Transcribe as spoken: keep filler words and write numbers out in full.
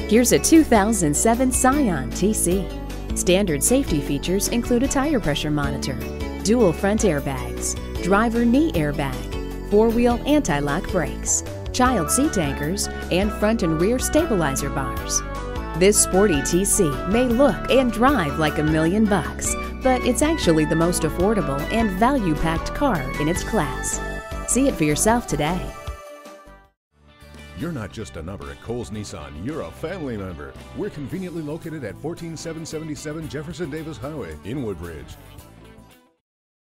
Here's a two thousand seven Scion T C. Standard safety features include a tire pressure monitor, dual front airbags, driver knee airbag, four-wheel anti-lock brakes, child seat anchors, and front and rear stabilizer bars. This sporty T C may look and drive like a million bucks, but it's actually the most affordable and value-packed car in its class. See it for yourself today. You're not just a number at Coles Nissan, you're a family member. We're conveniently located at one four seven seven seven Jefferson Davis Highway in Woodbridge.